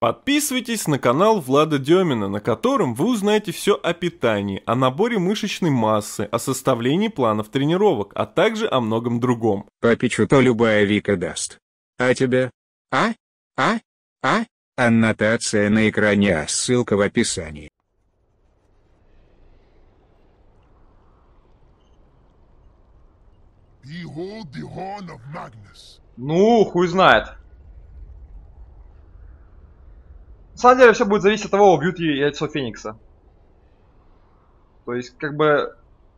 Подписывайтесь на канал Влада Демина, на котором вы узнаете все о питании, о наборе мышечной массы, о составлении планов тренировок, а также о многом другом. Попичу, то любая Вика даст. А тебе? Аннотация на экране, а ссылка в описании. Ну, хуй знает. На самом деле все будет зависеть от того, убьют ли яйцо Феникса. То есть, как бы...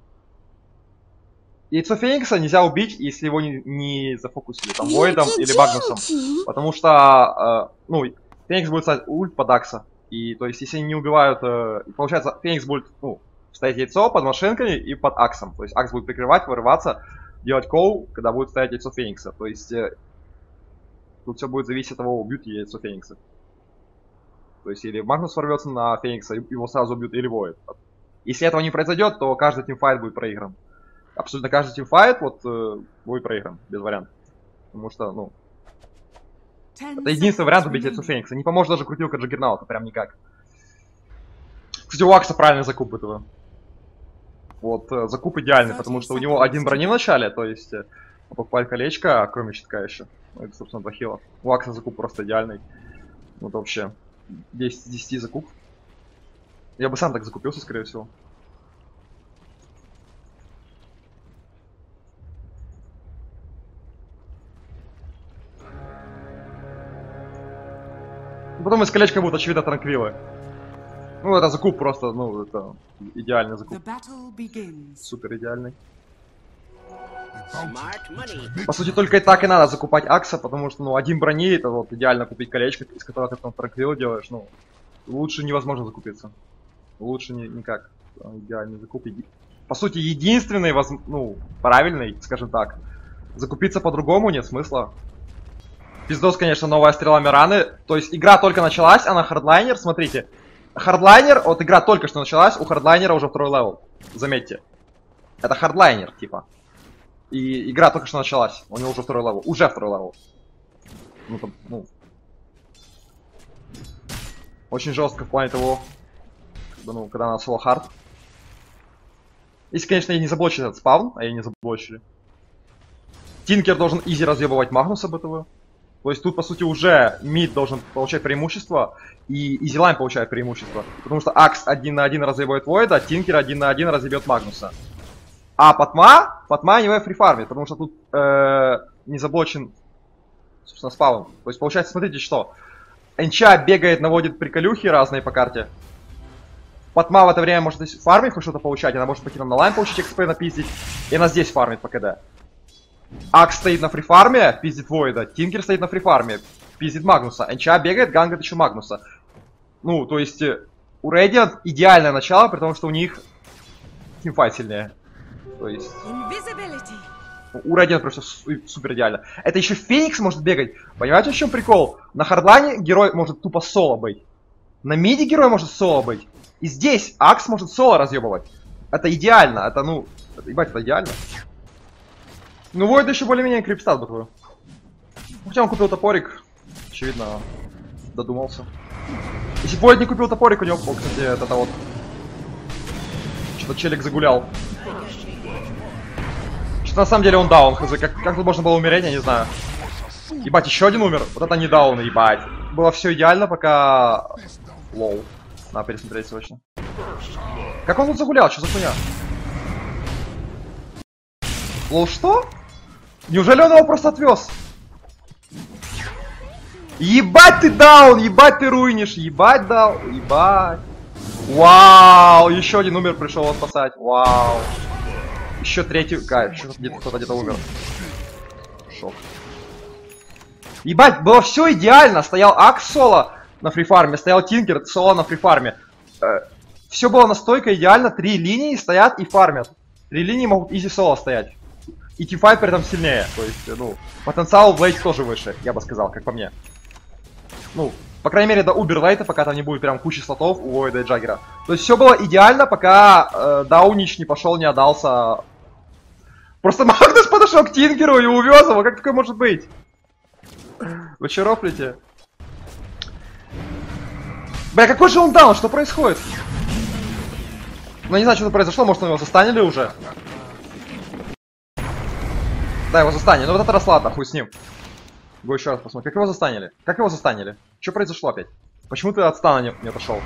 Яйцо Феникса нельзя убить, если его не зафокусили, там, Войдом или Магнусом. Потому что, Феникс будет ставить ульт под Акса. И, то есть, если они не убивают... получается, Феникс будет, ставить яйцо под машинками и под Аксом. То есть, Акс будет прикрывать, вырываться, делать коу, когда будет ставить яйцо Феникса. То есть, тут все будет зависеть от того, убьют ли яйцо Феникса. То есть, или Магнус ворвется на Феникса, его сразу убьют, или Войд. Если этого не произойдет, то каждый тимфайт будет проигран. Абсолютно каждый тимфайт будет проигран, без вариантов. Потому что, это единственный вариант убить яйцо Феникса. Не поможет даже крутилка Джаггернаута, прям никак. Кстати, у Акса правильный закуп этого. Вот, закуп идеальный, потому что у него один брони в начале, то есть, покупать колечко, а кроме щитка еще. Ну, это, собственно, 2 хила. У Акса закуп просто идеальный. Вот вообще. 10 из 10 закуп. Я бы сам так закупился, скорее всего. Потом из колечка будут, очевидно, транквилы. Ну, это закуп просто, это идеальный закуп. Супер идеальный. По сути, только и так и надо закупать Акса, потому что, один брони, это вот идеально купить колечко, из которого ты там транквилы делаешь, лучше невозможно закупиться. Лучше никак. Идеальный закуп. По сути, единственный, правильный, скажем так. Закупиться по-другому нет смысла. Пиздос, конечно, новая стрела Мираны. То есть игра только началась, она хардлайнер, смотрите. Хардлайнер, вот игра только что началась, у хардлайнера уже 2-й левел. Заметьте. Это хардлайнер, типа. И игра только что началась, у него уже 2-й левел. Уже 2-й левел. Очень жестко в плане того, когда она соло хард. Если, конечно, ей не заблочили этот спаун, а ей не заблочили. Тинкер должен изи разъебывать Магнуса БТВ. То есть тут, по сути, уже мид должен получать преимущество, и изилайн получает преимущество. Потому что Акс 1 на 1 разъебывает Войда, а Тинкер 1 на 1 разъебет Магнуса. А Патма не фрифармит, потому что тут не заблочен, собственно, спаун. То есть, получается, смотрите, что. Энча бегает, наводит приколюхи разные по карте. Патма в это время может фармить, хоть что-то получать. Она может пойти на лайн получить XP, напиздить. И она здесь фармит по КД. Акс стоит на фрифарме, пиздит Войда. Тинкер стоит на фрифарме, пиздит Магнуса. Энча бегает, гангает еще Магнуса. То есть, у Radiant идеальное начало, при том, что у них тимфайт сильнее. То есть... У Radiant просто супер идеально. Это еще Феникс может бегать. Понимаете, в чем прикол? На хардлайне герой может тупо соло быть. На миде герой может соло быть. И здесь Акс может соло разъебывать. Это идеально. Это, ебать, это идеально. Войд еще более-менее крипстат бы твой. Хотя он купил топорик. Очевидно, додумался. Если бы Войд не купил топорик, у него, кстати, это вот... Что-то челик загулял. На самом деле он даун, хз. Как тут можно было умереть, я не знаю. Ебать, еще один умер. Вот это не даун, ебать. Было все идеально, пока... Лоу. Надо пересмотреть срочно. Как он тут загулял? Что за хуйня? Лоу, что? Неужели он его просто отвез? Ебать ты даун, ебать ты руинишь, ебать даун, ебать. Вау, еще один умер, пришел его спасать. Вау. Еще третий... Кто-то где-то умер. Шок. Ебать, было все идеально. Стоял Акс соло на фрифарме, стоял Тинкер соло на фрифарме. Все было настолько идеально. 3 линии стоят и фармят. 3 линии могут изи соло стоять. И тимфайт при этом сильнее. То есть, потенциал в лейте тоже выше, я бы сказал, как по мне. По крайней мере, до уберлейта, пока там не будет прям кучи слотов у Войда и Джаггера. То есть все было идеально, пока Даунич не пошел, не отдался. Просто Магнус подошел к Тинкеру и увез его. Как такое может быть? Вы че рофлите? Бля, какой же он даун? Что происходит? Ну, не знаю, что произошло. Может, он его застанили уже? Да, его застанили. Ну, вот это Раслата, хуй с ним. Го еще раз посмотрим. Как его застанили? Как его застанили? Что произошло опять? Почему ты от стана не отошел?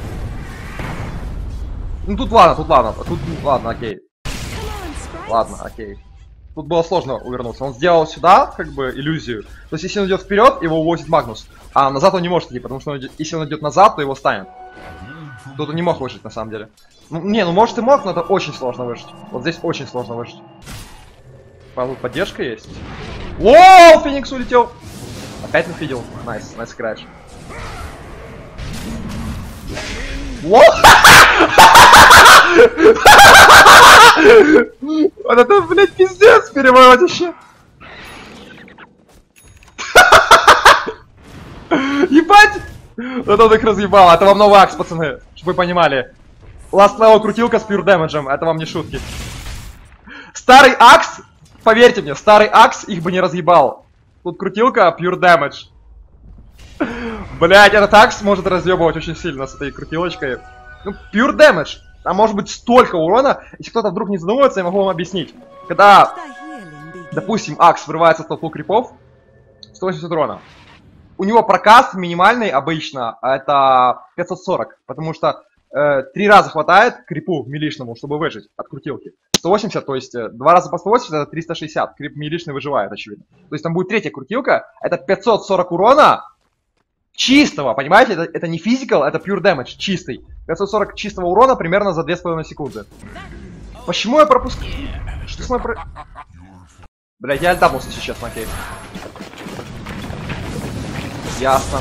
Ну, тут ладно. Тут ладно, окей. Ладно, окей. Тут было сложно увернуться. Он сделал сюда, как бы, иллюзию. То есть, если он идет вперед, его увозит Магнус. А назад он не может идти, потому что если он идет назад, то его станет. Тут он не мог выжить, на самом деле. Ну, не, ну может и мог, но это очень сложно выжить. Вот здесь очень сложно выжить. Правда, тут поддержка есть. Воу, Феникс улетел. Опять нафидел. Найс краш. Вот это, блядь, пиздец, переворотище. Ебать! Вот он их разъебал. Это вам новый акс, пацаны, чтобы вы понимали. Last level крутилка с pure damage, это вам не шутки. Старый акс, поверьте мне, старый акс их бы не разъебал. Тут крутилка pure damage. Блять, этот акс может разъебывать очень сильно с этой крутилочкой. Ну, pure damage. Там может быть столько урона. Если кто-то вдруг не задумывается, я могу вам объяснить. Когда, допустим, акс врывается в толпу крипов, 180 урона. У него прокаст минимальный обычно, это 540. Потому что 3 раза хватает крипу милишному, чтобы выжить от крутилки. 180, то есть 2 раза по 180, это 360. Крип милишный выживает, очевидно. То есть там будет третья крутилка, это 540 урона чистого, понимаете? Это не физикал, это pure damage, чистый. 540 чистого урона примерно за 2,5 секунды. Почему я пропускаю? Что с моей Блять, я альтабнулся сейчас, окей. Ясно.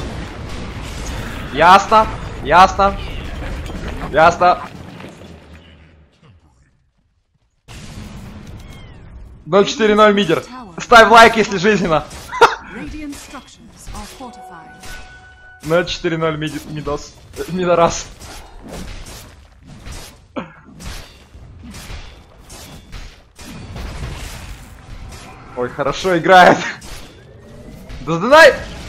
0-4-0 мидер. Ставь лайк, если жизненно. 0-4-0 мидос. Мидорас. Ой, хорошо играет. Да.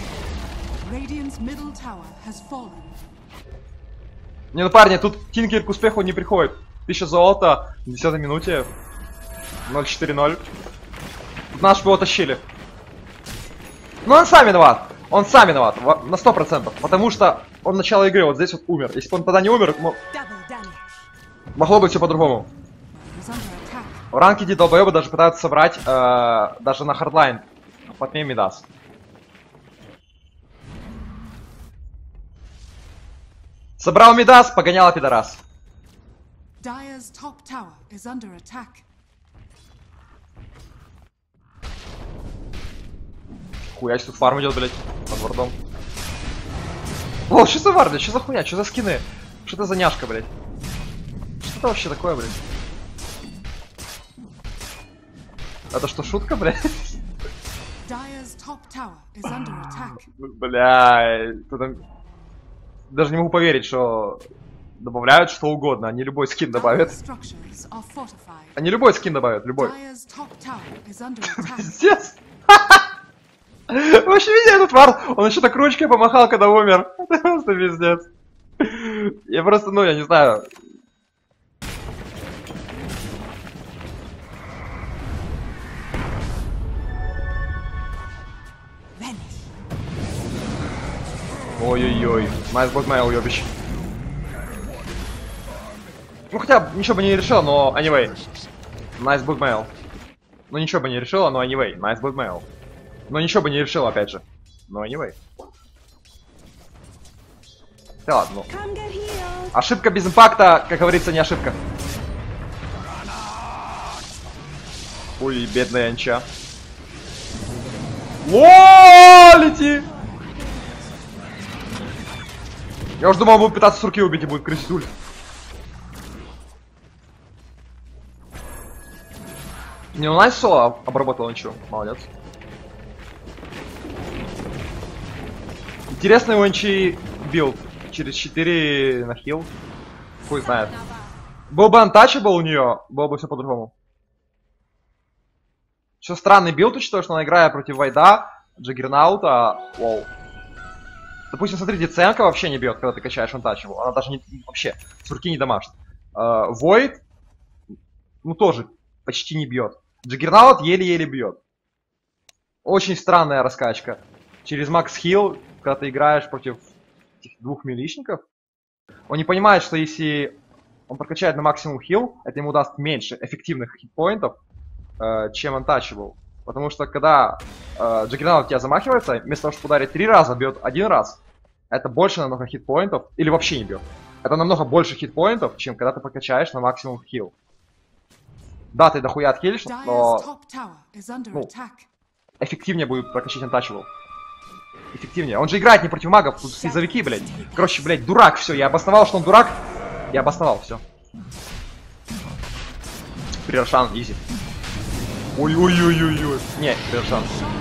Не, ну парни, тут Тинкер к успеху не приходит. 1000 золота в 10-й минуте. 0-4-0. Тут нас его тащили. Но он сам виноват. На 100%. Потому что он начало игры вот здесь вот умер. Если бы он тогда не умер, могло быть все по-другому. В ранкеде долбоебы даже пытаются собрать даже на хардлайн. Под ней Мидас. Собрал Мидас, погоняла пидорас. Хуя, тут фарм идет, блять, под вордом. О, что за вар, блядь, что за хуйня, что за скины? Что это за няшка, блядь? Что это вообще такое, блядь? Это что, шутка, блядь? Блядь, даже не могу поверить, что добавляют что угодно, они любой скин добавят. Они любой скин добавят, любой. Пиздец! Вообще видели этот вар? Он еще так ручкой помахал, когда умер. Это просто пиздец. Я просто, ну, я не знаю. Ой-ой-ой. Найс блокмейл, уёбищ. Ну хотя ничего бы не решил, но anyway. Найс блокмейл. Ну ничего бы не решила, но anyway. Найс блокмейл. Но ничего бы не решил, опять же. Но anyway. Да ладно. Ошибка без импакта, как говорится, не ошибка. Ой, бедная Анча. О, лети! Я уже думал, он будет пытаться с руки убить и будет крысить ульт. Не, ну Найс соло обработал ничего. Молодец. Интересный у Энчи билд. Через 4 на хил. Хуй знает. Был бы антачабл у нее, было бы все по-другому. Все странный билд, учитывая, что она играет против Вайда, Джаггернаута. Воу. Допустим, смотрите, Ценка вообще не бьет, когда ты качаешь Untouchable. Она даже не, вообще, сурки не дамажит. Void, ну тоже почти не бьет. Джаггернаут еле-еле бьет. Очень странная раскачка. Через Макс Хилл, когда ты играешь против этих двух милишников, он не понимает, что если он прокачает на максимум хилл, это ему даст меньше эффективных хитпоинтов, чем Untouchable. Потому что когда Джаггернаут тебя замахивается, вместо того, чтобы ударить 3 раза, бьет 1 раз, это больше намного хитпоинтов, или вообще не бьет. Это намного больше хитпоинтов, чем когда ты прокачаешь на максимум хилл. Да, ты дохуя отхилишь, но ну, эффективнее будет прокачать Untouchable. Эффективнее. Он же играет не против магов, тут слезовики, блядь. Короче, блядь, дурак, все. Я обосновал, что он дурак. Я обосновал, все. Прирошан, изи. Ой-ой-ой-ой-ой. Не, Прирошан.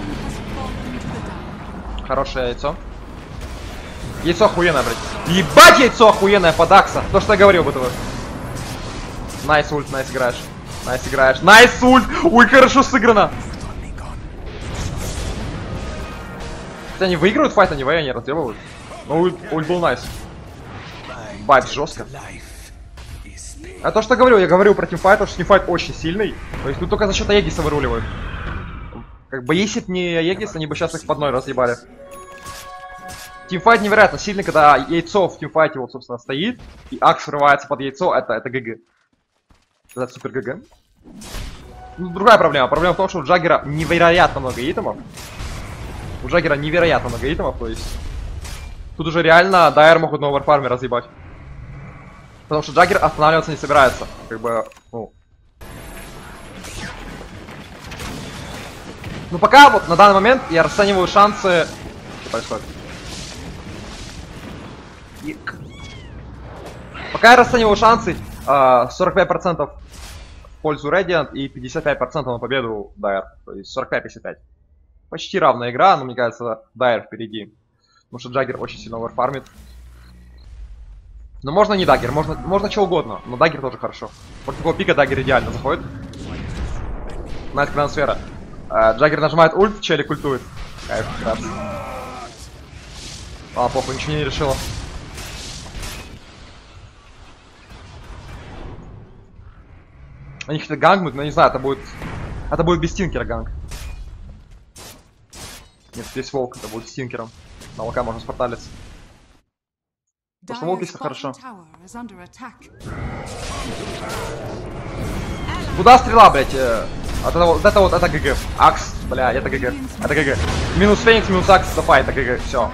Хорошее яйцо. Яйцо охуенное, блядь. Ебать, яйцо охуенное под Акса. То, что я говорил об этом. Найс ульт, найс играешь. Найс играешь. Найс ульт! Ой, хорошо сыграно. Хотя они выигрывают файт, они они разъебывают. Но ульт был найс. Байт жестко. А то, что говорю, я говорил про тимфайт, что тимфайт очень сильный. То есть тут только за счет Аегиса выруливают. Как бы если б не Аегис, они бы сейчас их под ноль разъебали. Тимфайт невероятно сильный, когда яйцо в тимфайте вот, собственно, стоит, и Акс врывается под яйцо, это ГГ. Это супер ГГ. Ну, другая проблема. Проблема в том, что у Джаггера невероятно много итемов. У Джаггера невероятно много итемов, то есть... Тут уже реально Дайер могут на оверфарме разъебать. Потому что Джаггер останавливаться не собирается. Как бы, ну... Ну пока вот на данный момент я расцениваю шансы... Что происходит? Пока я расцениваю шансы 45% в пользу Radiant и 55% на победу Дайер. То есть 45-55. Почти равная игра, но мне кажется, Дайер впереди. Потому что Джаггер очень сильно оверфармит. Но можно не Даггер, можно что угодно, но Даггер тоже хорошо. Против такого пика Даггер идеально заходит. Найт трансфера. Джаггер нажимает ульт, челик ультует. Кайф, крабс. А, похуй, ничего не решила. Они хотят гангнуть, но не знаю, это будет без стинкера ганг. Нет, здесь волк, это будет стинкером. На волка можно спорталиться. Потому что волк есть хорошо. Куда стрела, блять? Это ГГ. Акс, бля, это ГГ. Это ГГ. Минус Феникс, минус Акс, давай, это ГГ. Все.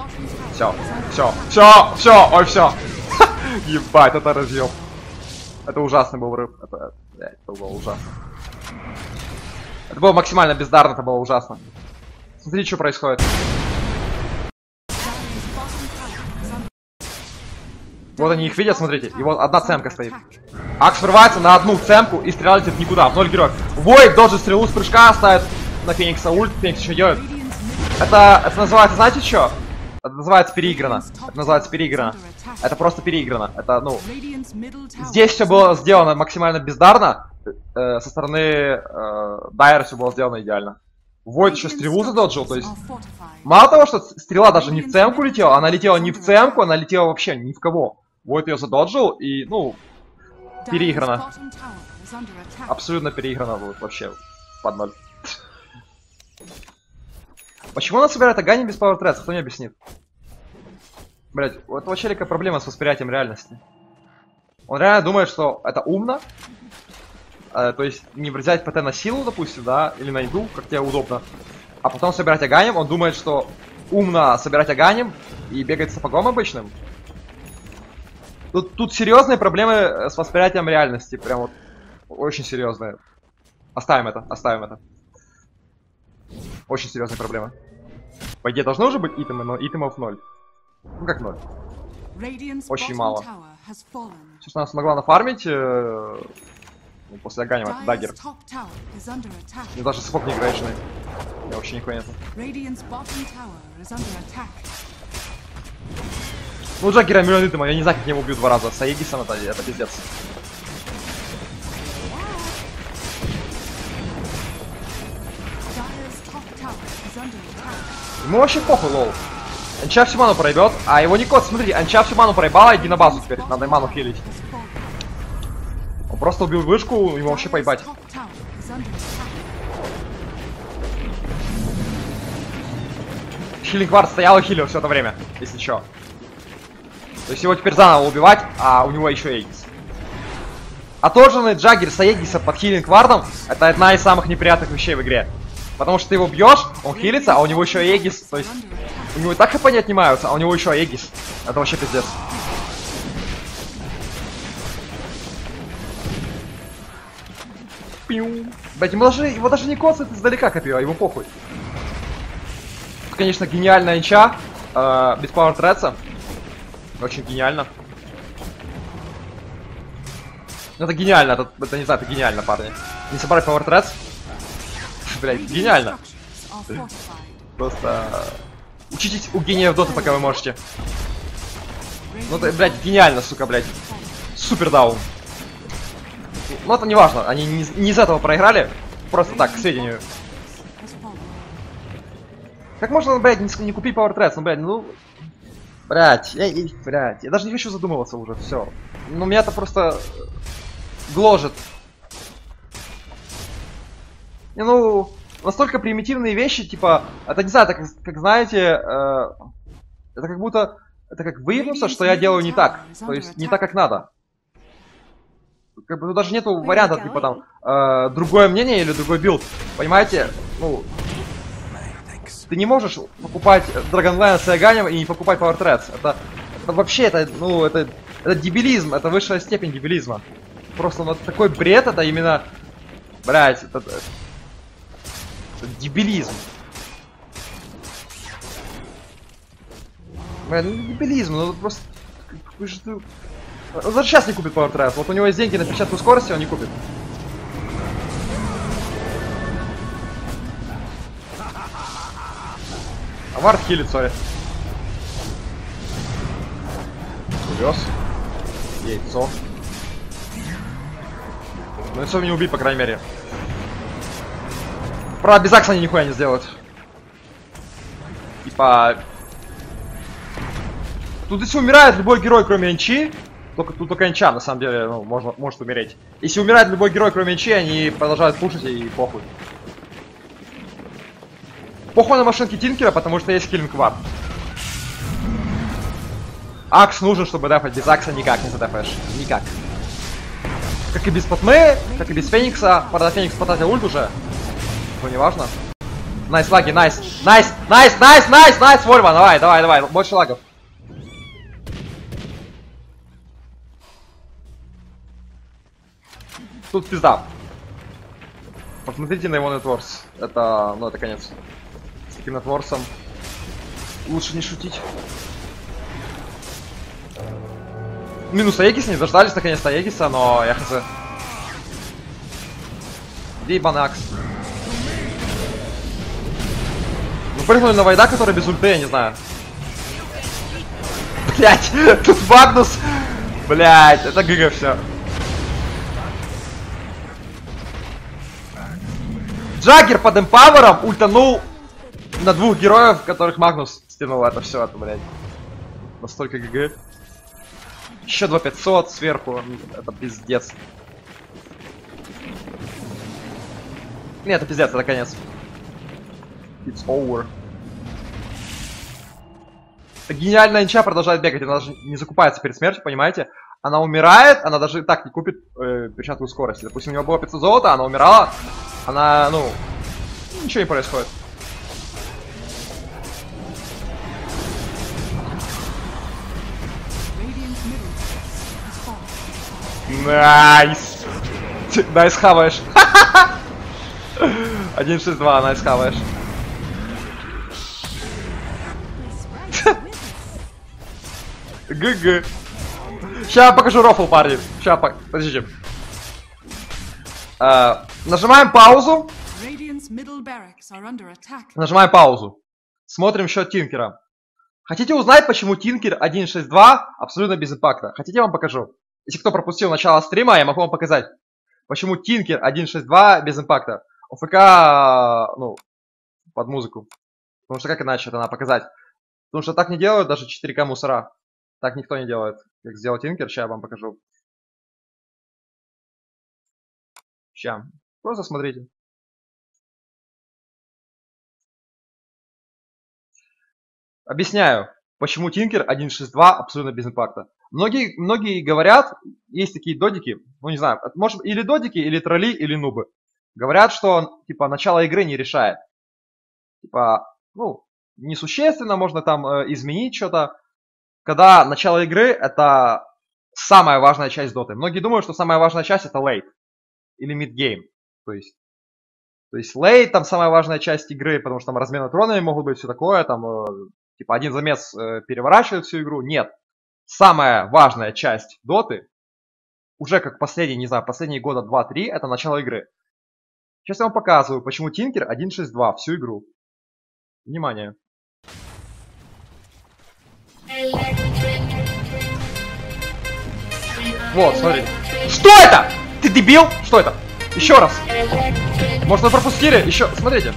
Все. Ой, все. Ебать, это разъем. Это ужасный был врыв. Это было ужасно. Это было максимально бездарно, это было ужасно. Смотри, что происходит. Вот они их видят, смотрите. И вот одна цемка стоит. Акс врывается на одну цемку и стрела летит никуда. В 0 героев. Войд должен стрелу с прыжка ставит на Феникса ульт. Феникс еще делает. Это называется, знаете что? Это называется переиграно. Это называется переиграно. Это просто переиграно. Это, ну... Здесь все было сделано максимально бездарно. Со стороны Дайера все было сделано идеально. Войд еще стрелу задоджил, то есть... Мало того, что стрела даже не в цемку летела, она летела не в цемку, она летела вообще ни в кого. Войд ее задоджил и, ну... Переиграно. Абсолютно переиграно будет вообще. Под ноль. Почему она собирает Агани без Power Threads? Кто мне объяснит? Блять, у этого челика проблема с восприятием реальности. Он реально думает, что это умно. То есть не взять ПТ на силу, допустим, да, или на еду, как тебе удобно. А потом собирать Аганем. Он думает, что умно собирать Аганем и бегать с сапогом обычным. Тут серьезные проблемы с восприятием реальности. Прям вот очень серьезные. Оставим это, оставим это. Очень серьезные проблемы. По идее должны уже быть итемы, но итемов 0. Ну как 0? Очень мало. Собственно, она смогла нафармить после Аганема Даггер. Мне даже сапог не играешный. Я вообще нихуя нету. Ну, у Джаггера миллион итемов, я не знаю, как его убьют 2 раза. С Аегисом это пиздец. Ему вообще похуй, лол. Анча всю ману проебет, а его Никот, смотрите, Анча всю ману проебала, иди на базу теперь, надо ману хилить. Он просто убил вышку, ему вообще поебать. Хилинг Вард стоял и хилил все это время, если чё. То есть его теперь заново убивать, а у него еще Эгис. Отложенный Джаггер с Эгиса под хилинг Вардом — это одна из самых неприятных вещей в игре. Потому что ты его бьешь, он хилится, а у него еще Эгис, то есть у него и так хп не отнимаются, а у него еще Эгис. Это вообще пиздец. Блять, его даже не коцает издалека копье, ему похуй. Конечно, гениальная инча, без пауэр тредса. Очень гениально. Это гениально, это не знаю, это гениально, парни. Не собрать пауэр тредс. Блять, гениально. Просто учитесь у гениев доты, пока вы можете. Ну, это, блядь, гениально, сука, блядь. Супер даун. Ну, это не важно, они не из этого проиграли. Просто так, к сведению. Как можно, блядь, не купить Power Threads? Ну, блядь, ну... Блядь, я даже не хочу задумываться уже, все. Ну, меня это просто... гложет. Не, ну... Настолько примитивные вещи, типа... Это, не знаю, это как знаете... это как будто... Это как выявился, что я делаю не так. То есть, не так, как надо. Как бы, ну, даже нету варианта, типа, там... другое мнение или другой билд. Понимаете? Ну... Ты не можешь покупать Dragonlance с Иоганем и не покупать Power Threads. Это вообще, это дебилизм, это высшая степень дебилизма. Просто вот такой бред, это именно... Блять, это дебилизм. Блядь, ну дебилизм, ну просто... Какой же ты... Он даже сейчас не купит Power Threads. Вот у него есть деньги на перчатку скорости, он не купит. Вард хилит, сори. Увез. Яйцо. Ну яйцо не убить, по крайней мере. Правда, без Акса они нихуя не сделают. Типа... Тут если умирает любой герой, кроме Энчи, тут только Энча, на самом деле, ну, может умереть. Если умирает любой герой, кроме Энчи, они продолжают пушить и похуй. Похуй на машинке Тинкера, потому что есть киллинг вард. Акс нужен, чтобы дефать. Без Акса никак не задефаешь. Никак. Как и без Патмы, как и без Феникса. Правда, Феникс потратил ульт уже. Ну, не важно. Найс, лаги, найс. Найс, найс, найс, найс, найс, Вольва, давай. Больше лагов. Тут пизда. Посмотрите на его нетворс. Это, ну, это конец. С таким нетворсом лучше не шутить. Минус Аегис, не дождались наконец-то Аегиса, но я хз. Где Банакс? Ну, прыгнули на Вайда, который без ульты, я не знаю. Блять, тут Магнус. Блять, это ГГ все. Джаггер под эмпавером ультанул на двух героев, которых Магнус стянул. Это все, это, блядь. Настолько ГГ. Еще 2500 сверху. Это пиздец. Нет, это пиздец, это конец. It's over. Это гениальная инча продолжает бегать, она даже не закупается перед смертью, понимаете? Она умирает, она даже так не купит перчатку скорости. Допустим, у нее было 500 золота, она умирала. Она, ну, ничего не происходит. Найс! Найс хаваешь. 1.6.2, найс хаваешь. ГГ. Сейчас покажу рофл, парни. Сейчас подождите. Нажимаем паузу. Нажимаем паузу. Смотрим счет Тинкера. Хотите узнать, почему Тинкер 1.6.2 абсолютно без импакта? Хотите, я вам покажу? Если кто пропустил начало стрима, я могу вам показать. Почему Тинкер 1.6.2 без импакта. ОФК, ну, под музыку. Потому что как иначе это надо показать? Потому что так не делают даже 4К мусора. Так никто не делает. Как сделал Тинкер, сейчас я вам покажу. Сейчас. Просто смотрите. Объясняю, почему Тинкер 1.6.2 абсолютно без импакта. Многие говорят, есть такие додики, ну не знаю, может или додики, или тролли, или нубы. Говорят, что типа начало игры не решает. Типа, ну, несущественно, можно там изменить что-то. Когда начало игры это самая важная часть доты. Многие думают, что самая важная часть это late или mid-game. То есть late там самая важная часть игры, потому что там размены тронами могут быть, все такое, там типа один замес переворачивает всю игру. Нет. Самая важная часть доты, уже как последние, не знаю, последние года 2-3, это начало игры. Сейчас я вам показываю, почему Тинкер 1.6.2 всю игру. Внимание. Вот, смотри. Что это? Ты дебил? Что это? Еще раз. Может, вы пропустили? Еще, смотрите.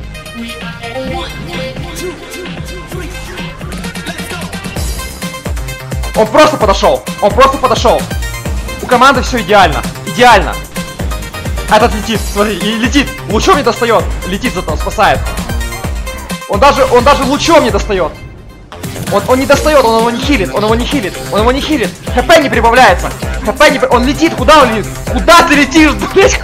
Он просто подошел. Он просто подошел. У команды все идеально. Идеально. Этот летит, смотри, и летит. Лучом не достает. Летит зато, спасает. Он даже лучом не достает. Он не достает, он его не хилит, он его не хилит, он его не хилит. ХП не прибавляется. ХП не... Он летит, куда он летит? Куда ты летишь, блядь?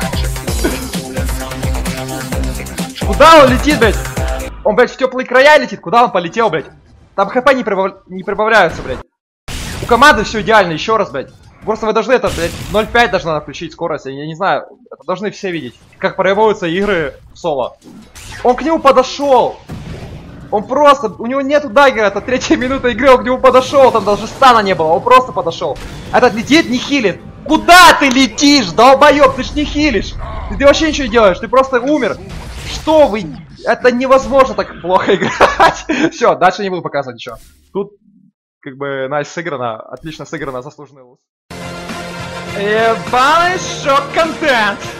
Куда он летит, блядь? Он, блядь, в теплые края летит, куда он полетел, блядь? Там ХП не прибавляются, блядь. У команды все идеально, еще раз, блядь. Просто вы должны это, блядь, 0.5 должна включить скорость, я не знаю, это должны все видеть, как проебываются игры в соло. Он к нему подошел. Он просто, у него нету даггера, это 3-я минута игры, он к нему подошел, там даже стана не было, он просто подошел. Этот летит, не хилит. Куда ты летишь, долбоеб, ты ж не хилишь. Ты вообще ничего не делаешь, ты просто умер. Что вы, это невозможно так плохо играть. Все, дальше не буду показывать ничего. Тут, как бы, найс сыграно, отлично сыграно, заслуженный луз. Ебаный шок-контент.